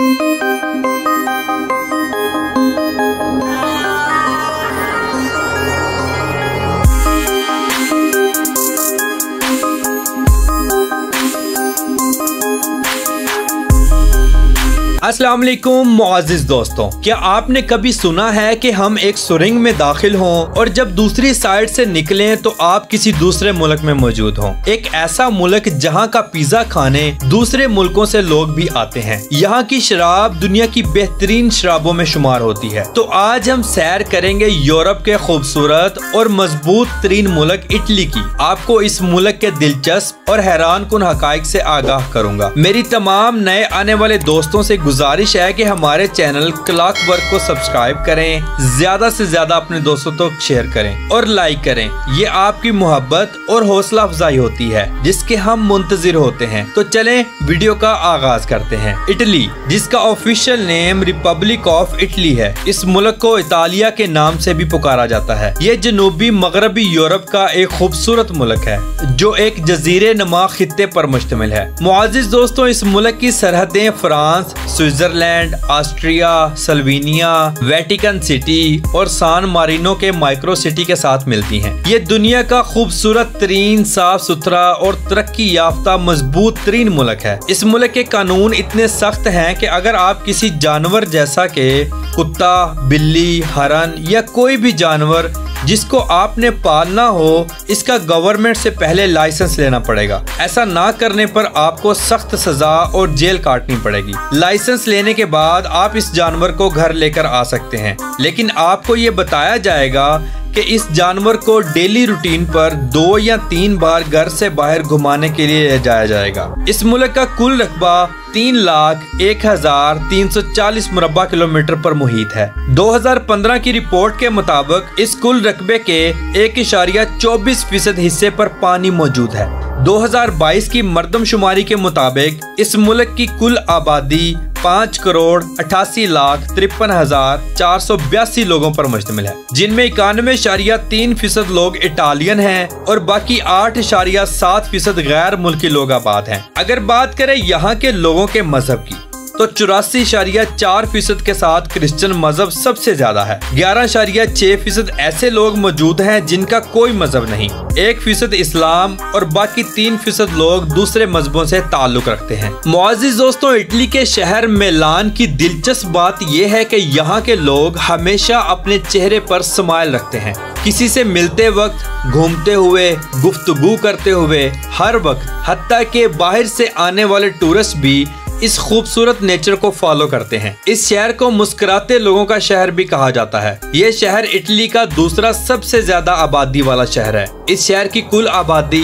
अस्सलाम वालेकुम मुअज़्ज़िज़ दोस्तों, क्या आपने कभी सुना है कि हम एक सुरंग में दाखिल हों और जब दूसरी साइड से निकलें तो आप किसी दूसरे मुल्क में मौजूद हों। एक ऐसा मुल्क जहां का पिज्जा खाने दूसरे मुल्कों से लोग भी आते हैं। यहाँ की शराब दुनिया की बेहतरीन शराबों में शुमार होती है। तो आज हम सैर करेंगे यूरोप के खूबसूरत और मजबूत तरीन मुल्क इटली की। आपको इस मुल्क के दिलचस्प और हैरान कुन हकाइक से आगाह करूंगा। मेरी तमाम नए आने वाले दोस्तों से गुजारिश है कि हमारे चैनल क्लॉकवर्क को सब्सक्राइब करें, ज्यादा से ज्यादा अपने दोस्तों तक शेयर करें और लाइक करें। ये आपकी मोहब्बत और हौसला अफजाई होती है जिसके हम मुंतजिर होते हैं। तो चलें वीडियो का आगाज करते हैं। इटली, जिसका official name Republic of Italy है, इस मुल्क को इतालिया के नाम से भी पुकारा जाता है। ये जनूबी मगरबी यूरोप का एक खूबसूरत मुल्क है जो एक जजीरे नुमा खित्ते पर मुश्तमिल है। मुअज़्ज़िज़ दोस्तों, इस मुल्क की सरहदें France, Switzerland, Austria, Slovenia, Vatican City और सान मारिनो के माइक्रो सिटी के साथ मिलती हैं। ये दुनिया का खूबसूरत तरीन, साफ सुथरा और तरक्की याफ्ता मजबूत तरीन मुल्क है। इस मुल्क के कानून इतने सख्त हैं कि अगर आप किसी जानवर जैसा के कुत्ता, बिल्ली, हरन या कोई भी जानवर जिसको आपने पालना हो, इसका गवर्नमेंट से पहले लाइसेंस लेना पड़ेगा। ऐसा ना करने पर आपको सख्त सजा और जेल काटनी पड़ेगी। लाइसेंस लेने के बाद आप इस जानवर को घर लेकर आ सकते हैं, लेकिन आपको ये बताया जाएगा कि इस जानवर को डेली रूटीन पर 2 या 3 बार घर से बाहर घुमाने के लिए ले जाया जाएगा। इस मुल्क का कुल रकबा 3,01,340 मुरब्बा किलोमीटर पर मुहित है। 2015 की रिपोर्ट के मुताबिक इस कुल रकबे के 1.24% हिस्से पर पानी मौजूद है। 2022 की मर्दमशुमारी के मुताबिक इस मुल्क की कुल आबादी 5,88,53,482 लोगों पर मुश्तमिल है, जिनमें 91.3% लोग इटालियन हैं और बाकी 8.7% गैर मुल्की लोग आबाद हैं। अगर बात करें यहाँ के लोगों के मजहब की, तो 84.4% के साथ क्रिश्चियन मजहब सबसे ज्यादा है। 11.6% ऐसे लोग मौजूद हैं जिनका कोई मजहब नहीं। 1% इस्लाम और बाकी 3% लोग दूसरे मजहबों से ताल्लुक रखते हैं। मुअज़्ज़िज़ दोस्तों, इटली के शहर मिलान की दिलचस्प बात यह है कि यहाँ के लोग हमेशा अपने चेहरे पर स्माइल रखते हैं। किसी से मिलते वक्त, घूमते हुए, गुफ्तगू करते हुए, हर वक्त, हत्ता के बाहर से आने वाले टूरिस्ट भी इस खूबसूरत नेचर को फॉलो करते हैं। इस शहर को मुस्कुराते लोगों का शहर भी कहा जाता है। ये शहर इटली का दूसरा सबसे ज्यादा आबादी वाला शहर है। इस शहर की कुल आबादी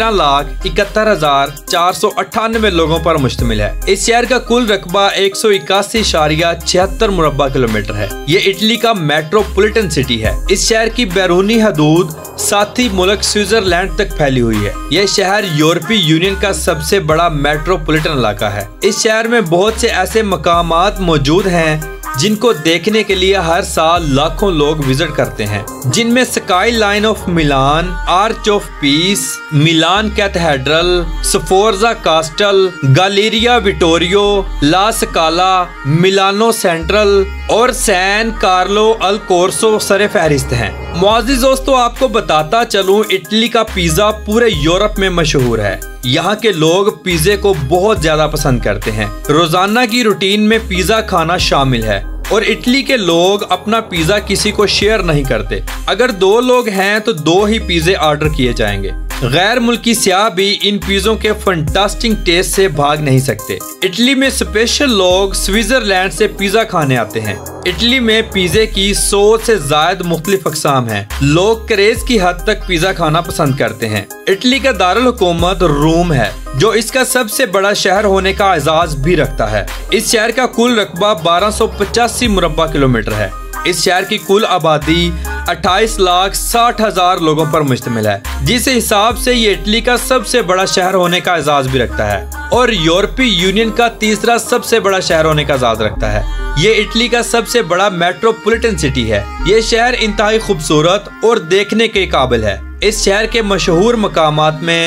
13,71,498 लोगों पर मुश्तमिल है। इस शहर का कुल रकबा 181.76 मुरब्बा किलोमीटर है। ये इटली का मेट्रोपॉलिटन सिटी है। इस शहर की बैरूनी हदूद साथी मुल्क स्विट्जरलैंड तक फैली हुई है। यह शहर यूरोपीय यूनियन का सबसे बड़ा मेट्रोपॉलिटन इलाका है। इस शहर में बहुत से ऐसे मकामात मौजूद हैं जिनको देखने के लिए हर साल लाखों लोग विजिट करते हैं, जिनमें skyline of Milan, arch of peace, Milan cathedral, Sforza castle, Galleria Vittorio, La Scala, Milano central और सैन कार्लो अल कोर्सो सरे फहरिस्त हैं। मुअज़्ज़िज़ दोस्तों, आपको बताता चलूं, इटली का पिज्जा पूरे यूरोप में मशहूर है। यहाँ के लोग पिज्जे को बहुत ज्यादा पसंद करते हैं। रोजाना की रूटीन में पिज्जा खाना शामिल है और इटली के लोग अपना पिज्जा किसी को शेयर नहीं करते। अगर 2 लोग हैं तो 2 ही पिज्जे ऑर्डर किए जाएंगे। गैर मुल्की सियाह भी इन पिज्जों के फंटास्टिक टेस्ट से भाग नहीं सकते। इटली में स्पेशल लोग स्विट्जरलैंड से पिज्जा खाने आते हैं। इटली में पिज्जे की 100 से ज्यादा मुख्तलिफ अक़साम हैं। लोग क्रेज की हद तक पिज्जा खाना पसंद करते हैं। इटली का दारुल हुकूमत रोम है, जो इसका सबसे बड़ा शहर होने का एजाज भी रखता है। इस शहर का कुल रकबा 1285 मुरब्बा किलोमीटर है। इस शहर की कुल आबादी 28,60,000 लोगों पर मुश्तमिल है, जिस हिसाब से ये इटली का सबसे बड़ा शहर होने का एजाज भी रखता है और यूरोपीय यूनियन का तीसरा सबसे बड़ा शहर होने का एजाज रखता है। ये इटली का सबसे बड़ा मेट्रोपॉलिटन सिटी है। ये शहर इंतहाई खूबसूरत और देखने के काबिल है। इस शहर के मशहूर मकामात में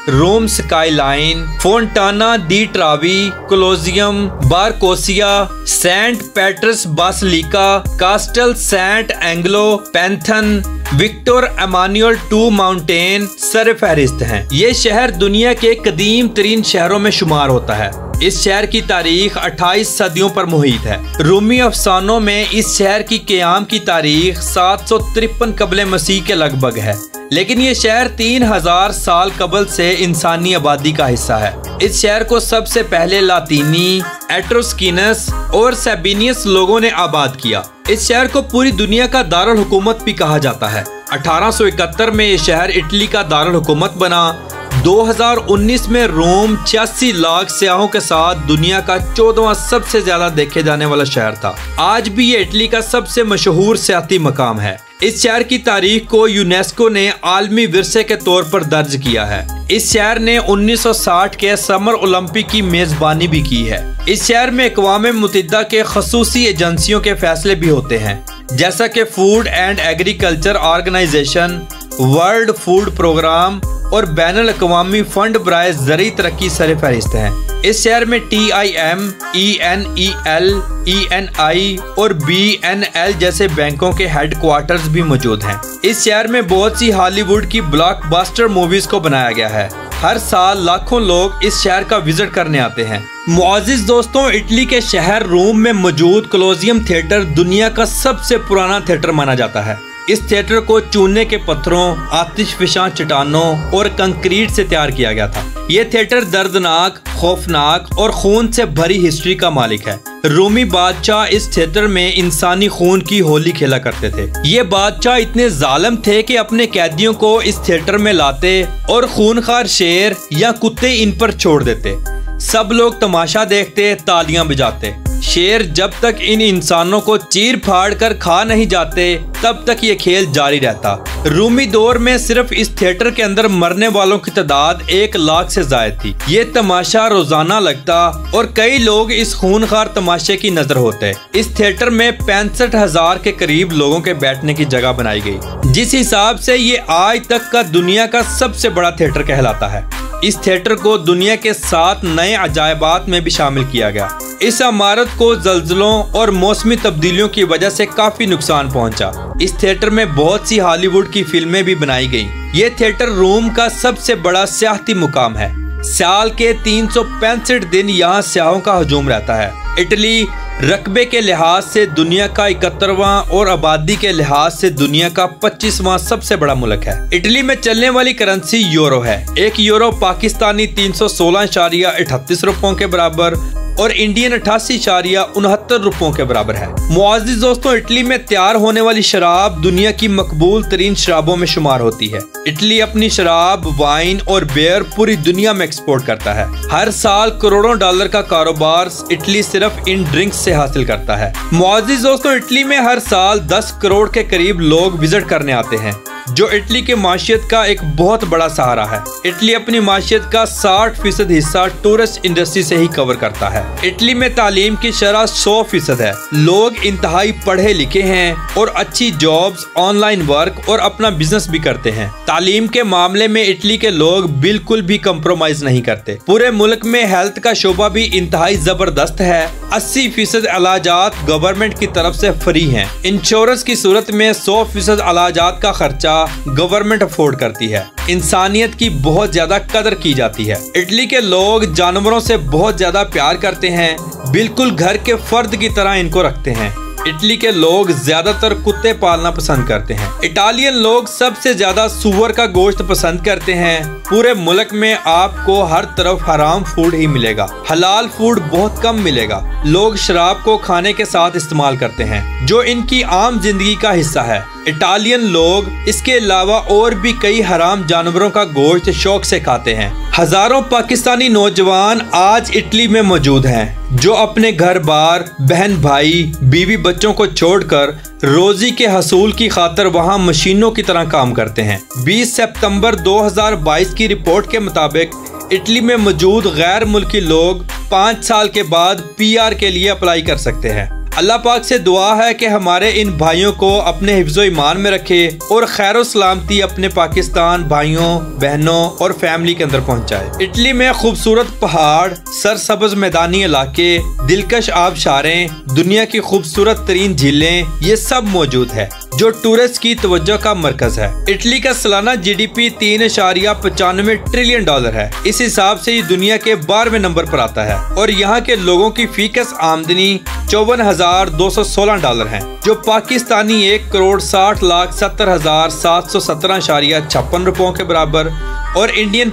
Rome skyline, Fontana di Trevi, Colosseum, Barcaccia, Saint Peter's basilica, castle Saint Angelo, Pantheon, Victor Emanuel two mountain सरफहरिस्त हैं। ये शहर दुनिया के कदीम तरीन शहरों में शुमार होता है। इस शहर की तारीख 28 सदियों पर मुहित है। रूमी अफसानों में इस शहर की क़याम की तारीख 753 कबल मसीह के लगभग है, लेकिन ये शहर 3000 साल कबल से इंसानी आबादी का हिस्सा है। इस शहर को सबसे पहले लातीनी, एट्रोस्किनस और सेबिनियस लोगों ने आबाद किया। इस शहर को पूरी दुनिया का दारुल हुकूमत भी कहा जाता है। 1871 में ये शहर इटली का दारुल हुकूमत बना। 2019 में रोम 86 लाख सयाहों के साथ दुनिया का 14वां सबसे ज्यादा देखे जाने वाला शहर था। आज भी ये इटली का सबसे मशहूर सियाती मकाम है। इस शहर की तारीख को यूनेस्को ने आलमी विरसे के तौर पर दर्ज किया है। इस शहर ने 1960 के समर ओलंपिक की मेजबानी भी की है। इस शहर में अक़वाम मुत्तहिदा के खसूसी एजेंसियों के फैसले भी होते हैं, जैसा कि food and agriculture organization, world food programme और बैनुल अक़वामी फंड बराए ज़रई तरक्की सरफहरिस्त हैं। इस शहर में TIM, ENEL, ENI और BNL जैसे बैंकों के हेडक्वार्टर्स भी मौजूद हैं। इस शहर में बहुत सी हॉलीवुड की ब्लॉकबस्टर मूवीज को बनाया गया है। हर साल लाखों लोग इस शहर का विजिट करने आते हैं। मुआज़िज़ दोस्तों, इटली के शहर रोम में मौजूद कोलोजियम थिएटर दुनिया का सबसे पुराना थिएटर माना जाता है। इस थिएटर को चूने के पत्थरों, आतिशफिशां चट्टानों और कंक्रीट से तैयार किया गया था। ये थिएटर दर्दनाक, खौफनाक और खून से भरी हिस्ट्री का मालिक है। रोमी बादशाह इस थिएटर में इंसानी खून की होली खेला करते थे। ये बादशाह इतने जालिम थे कि अपने कैदियों को इस थिएटर में लाते और खूनखार शेर या कुत्ते इन पर छोड़ देते। सब लोग तमाशा देखते, तालियां बजाते। शेर जब तक इन इंसानों को चीर फाड़ कर खा नहीं जाते तब तक ये खेल जारी रहता। रूमी दौर में सिर्फ इस थिएटर के अंदर मरने वालों की तादाद 1 लाख से ज्यादा थी। ये तमाशा रोजाना लगता और कई लोग इस खूनखार तमाशे की नजर होते। इस थिएटर में 65,000 के करीब लोगों के बैठने की जगह बनाई गई, जिस हिसाब से ये आज तक का दुनिया का सबसे बड़ा थिएटर कहलाता है। इस थिएटर को दुनिया के 7 नए अजायबात में भी शामिल किया गया। इस इमारत को ज़ल्ज़लों और मौसमी तब्दीलियों की वजह से काफी नुकसान पहुंचा। इस थिएटर में बहुत सी हॉलीवुड की फिल्में भी बनाई गईं। ये थिएटर रोम का सबसे बड़ा सियाहती मुकाम है। साल के 365 दिन यहाँ सयाहों का हजूम रहता है। इटली रकबे के लिहाज से दुनिया का 71वां और आबादी के लिहाज से दुनिया का 25वां सबसे बड़ा मुल्क है। इटली में चलने वाली करेंसी यूरो है। 1 यूरो पाकिस्तानी 316.38 रुपयों के बराबर और इंडियन 88.69 रुपयों के बराबर है। मुआज़िज़ दोस्तों, इटली में तैयार होने वाली शराब दुनिया की मकबूल तरीन शराबों में शुमार होती है। इटली अपनी शराब, वाइन और बियर पूरी दुनिया में एक्सपोर्ट करता है। हर साल करोड़ों डॉलर का कारोबार इटली सिर्फ इन ड्रिंक्स से हासिल करता है। मुआज़िज़ दोस्तों, इटली में हर साल 10 करोड़ के करीब लोग विजिट करने आते हैं, जो इटली के माशियत का एक बहुत बड़ा सहारा है। इटली अपनी माशियत का 60% हिस्सा टूरिस्ट इंडस्ट्री से ही कवर करता है। इटली में तालीम की शरह 100% है। लोग इंतहाई पढ़े लिखे हैं और अच्छी जॉब्स, ऑनलाइन वर्क और अपना बिजनेस भी करते हैं। तालीम के मामले में इटली के लोग बिल्कुल भी कंप्रोमाइज नहीं करते। पूरे मुल्क में हेल्थ का शोबा भी इंतहाई जबरदस्त है। 80% इलाजात गवर्नमेंट की तरफ से फ्री हैं। इंश्योरेंस की सूरत में 100% इलाजात का खर्चा गवर्नमेंट अफोर्ड करती है। इंसानियत की बहुत ज्यादा कदर की जाती है। इटली के लोग जानवरों से बहुत ज्यादा प्यार करते हैं, बिल्कुल घर के फर्द की तरह इनको रखते हैं। इटली के लोग ज्यादातर कुत्ते पालना पसंद करते हैं। इटालियन लोग सबसे ज्यादा सूअर का गोश्त पसंद करते हैं। पूरे मुल्क में आपको हर तरफ हराम फूड ही मिलेगा, हलाल फूड बहुत कम मिलेगा। लोग शराब को खाने के साथ इस्तेमाल करते हैं, जो इनकी आम जिंदगी का हिस्सा है। इटालियन लोग इसके अलावा और भी कई हराम जानवरों का गोश्त शौक से खाते हैं। हजारों पाकिस्तानी नौजवान आज इटली में मौजूद हैं, जो अपने घर बार, बहन भाई, बीवी बच्चों को छोड़कर रोजी के हसूल की खातर वहां मशीनों की तरह काम करते हैं। 20 सितंबर 2022 की रिपोर्ट के मुताबिक इटली में मौजूद गैर मुल्की लोग 5 साल के बाद PR के लिए अप्लाई कर सकते हैं। अल्लाह पाक से दुआ है कि हमारे इन भाइयों को अपने हिफ्ज़ो ईमान में रखे और खैर सलामती अपने पाकिस्तान भाइयों बहनों और फैमिली के अंदर पहुंचाए। इटली में खूबसूरत पहाड़, सरसब्ज मैदानी इलाके, दिलकश आबशारें, दुनिया की खूबसूरत तरीन झीलें, ये सब मौजूद है जो टूरिस्ट की तवज्जो का मरकज है। इटली का सालाना GDP $3.95 ट्रिलियन है। इस हिसाब से ये दुनिया के 12वें नंबर पर आता है और यहाँ के लोगों की फीकस आमदनी $54,216 है, जो पाकिस्तानी 1,60,70,717.56 रुपयों के बराबर और इंडियन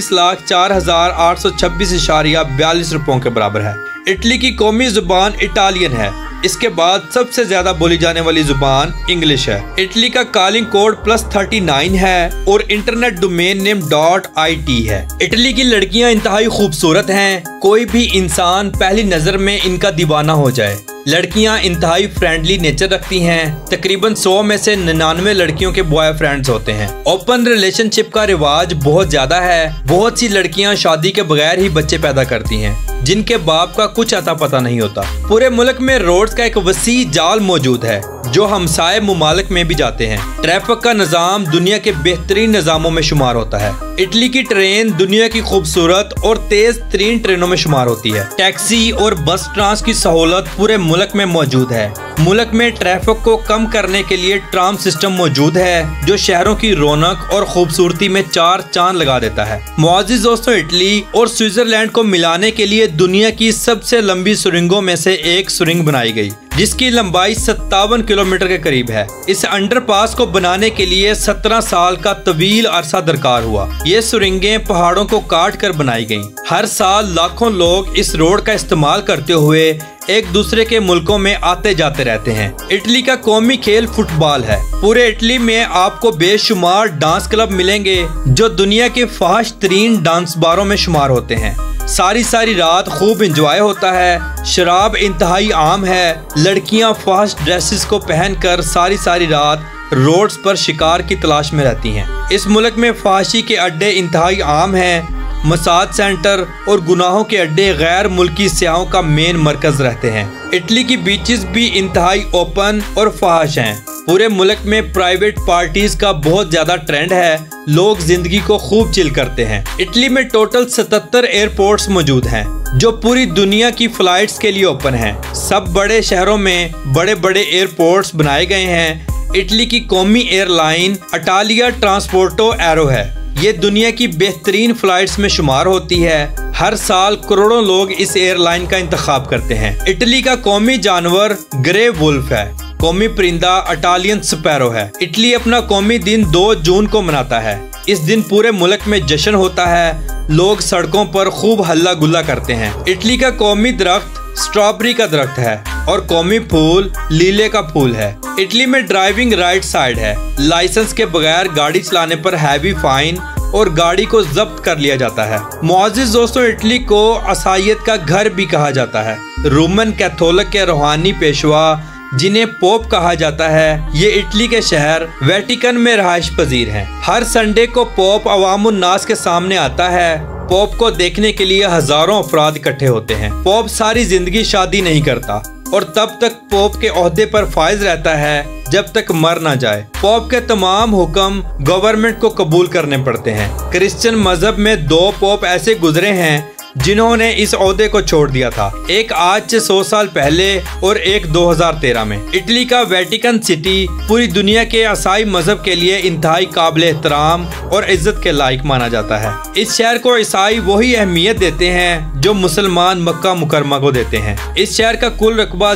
45,04,826.42 रुपयों के बराबर है। इटली की कौमी जुबान इटालियन है। इसके बाद सबसे ज्यादा बोली जाने वाली जुबान इंग्लिश है। इटली का कॉलिंग कोड +39 है और इंटरनेट डोमेन नेम .it है। इटली की लड़कियां इंतहाई खूबसूरत हैं। कोई भी इंसान पहली नजर में इनका दीवाना हो जाए। लड़कियां इंतहाई फ्रेंडली नेचर रखती हैं। तकरीबन 100 में से 99 लड़कियों के बॉयफ्रेंड्स होते हैं। ओपन रिलेशनशिप का रिवाज बहुत ज्यादा है। बहुत सी लड़कियां शादी के बगैर ही बच्चे पैदा करती हैं, जिनके बाप का कुछ अता पता नहीं होता। पूरे मुल्क में रोड्स का एक वसी जाल मौजूद है जो हमसाये मुमालिक में भी जाते हैं। ट्रैफिक का निज़ाम दुनिया के बेहतरीन निज़ामों में शुमार होता है। इटली की ट्रेन दुनिया की खूबसूरत और तेज तरीन ट्रेनों में शुमार होती है। टैक्सी और बस ट्रांस की सहूलत पूरे मुल्क में मौजूद है। मुल्क में ट्रैफिक को कम करने के लिए ट्राम सिस्टम मौजूद है जो शहरों की रौनक और खूबसूरती में 4 चांद लगा देता है। मुआज़िज़ दोस्तों, इटली और स्विट्जरलैंड को मिलाने के लिए दुनिया की सबसे लंबी सुरंगों में से एक सुरंग बनाई गई, जिसकी लंबाई 57 किलोमीटर के करीब है। इस अंडरपास को बनाने के लिए 17 साल का तवील अरसा दरकार हुआ। ये सुरंगें पहाड़ों को काट कर बनाई गईं। हर साल लाखों लोग इस रोड का इस्तेमाल करते हुए एक दूसरे के मुल्कों में आते जाते रहते हैं। इटली का कौमी खेल फुटबॉल है। पूरे इटली में आपको बेशुमार डांस क्लब मिलेंगे जो दुनिया के फाहश तरीन डांस बारों में शुमार होते हैं। सारी रात खूब एंजॉय होता है। शराब इंतहाई आम है। लड़कियां फाहश ड्रेसेस को पहनकर सारी रात रोड्स पर शिकार की तलाश में रहती हैं। इस मुल्क में फाहशी के अड्डे इंतहाई आम हैं। मसाज सेंटर और गुनाहों के अड्डे गैर मुल्की सियाहों का मेन मरकज रहते हैं। इटली की बीचेस भी इंतहाई ओपन और फाहश हैं। पूरे मुल्क में प्राइवेट पार्टीज का बहुत ज्यादा ट्रेंड है। लोग जिंदगी को खूब चिल करते हैं। इटली में टोटल 77 एयरपोर्ट्स मौजूद हैं जो पूरी दुनिया की फ्लाइट्स के लिए ओपन हैं। सब बड़े शहरों में बड़े बड़े एयरपोर्ट्स बनाए गए हैं। इटली की कौमी एयरलाइन इटालिया ट्रांसपोर्टो एरो है। ये दुनिया की बेहतरीन फ्लाइट्स में शुमार होती है। हर साल करोड़ों लोग इस एयरलाइन का इंतखाब करते हैं। इटली का कौमी जानवर ग्रे वुल्फ है। कौमी परिंदा इटालियन स्पैरो है। इटली अपना कौमी दिन 2 जून को मनाता है। इस दिन पूरे मुल्क में जश्न होता है। लोग सड़कों पर खूब हल्ला गुल्ला करते हैं। इटली का कौमी दरख्त स्ट्रॉबेरी का दरख्त है और कौमी फूल लीले का फूल है। इटली में ड्राइविंग राइट साइड है। लाइसेंस के बगैर गाड़ी चलाने पर हैवी फाइन और गाड़ी को जब्त कर लिया जाता है। मुआज़िज़ दोस्तों, इटली को असायत का घर भी कहा जाता है। रोमन कैथोलिक के रूहानी पेशवा जिन्हें पोप कहा जाता है, ये इटली के शहर वेटिकन में रहायश पजीर हैं। हर संडे को पोप अवामुन नास के सामने आता है। पोप को देखने के लिए हजारों अफराद इकट्ठे होते हैं। पोप सारी जिंदगी शादी नहीं करता और तब तक पोप के ओहदे पर फाइज रहता है जब तक मर ना जाए। पोप के तमाम हुक्म गवर्नमेंट को कबूल करने पड़ते हैं। क्रिश्चियन मजहब में 2 पोप ऐसे गुजरे हैं जिन्होंने इस ओहदे को छोड़ दिया था। एक आज से 100 साल पहले और एक 2013 में। इटली का वेटिकन सिटी पूरी दुनिया के ईसाई मजहब के लिए इंतहाई काबिल एहतराम और इज्जत के लायक माना जाता है। इस शहर को ईसाई वही अहमियत देते हैं जो मुसलमान मक्का मुकरमा को देते हैं। इस शहर का कुल रकबा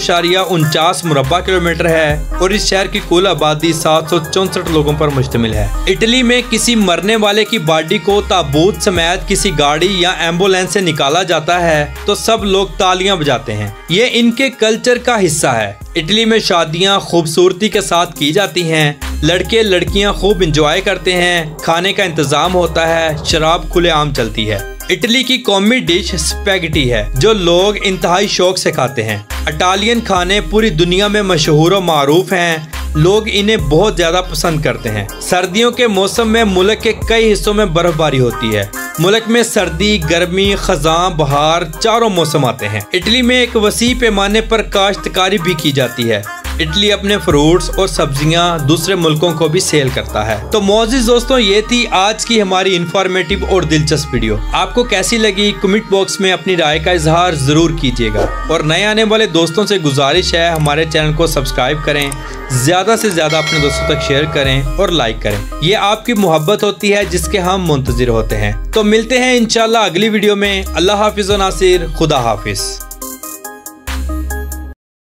0.49 मुरब्बा किलोमीटर है और इस शहर की कुल आबादी 764 लोगों पर मुश्तमिल है। इटली में किसी मरने वाले की बॉडी को ताबूत समेत किसी गाड़ी या एम्बुलेंस से निकाला जाता है तो सब लोग तालियां बजाते हैं। ये इनके कल्चर का हिस्सा है। इटली में शादियां खूबसूरती के साथ की जाती हैं। लड़के लड़कियां खूब एंजॉय करते हैं। खाने का इंतजाम होता है। शराब खुलेआम चलती है। इटली की कौमी डिश स्पैगेटी है जो लोग इंतहाई शौक से खाते हैं। इटालियन खाने पूरी दुनिया में मशहूर और मारूफ हैं। लोग इन्हें बहुत ज्यादा पसंद करते हैं। सर्दियों के मौसम में मुल्क के कई हिस्सों में बर्फबारी होती है। मुल्क में सर्दी, गर्मी, खज़ां, बहार चारों मौसम आते हैं। इटली में एक वसी पैमाने पर काश्तकारी भी की जाती है। इटली अपने फ्रूट्स और सब्जियां दूसरे मुल्कों को भी सेल करता है। तो मौजूद दोस्तों, ये थी आज की हमारी इंफॉर्मेटिव और दिलचस्प वीडियो। आपको कैसी लगी कमेंट बॉक्स में अपनी राय का इजहार जरूर कीजिएगा। और नए आने वाले दोस्तों से गुजारिश है हमारे चैनल को सब्सक्राइब करें, ज्यादा से ज्यादा अपने दोस्तों तक शेयर करें और लाइक करें। ये आपकी मोहब्बत होती है जिसके हम मुंतजिर होते हैं। तो मिलते हैं इंशाल्लाह अगली वीडियो में। अल्लाह हाफिज व नासिर, खुदा हाफिज।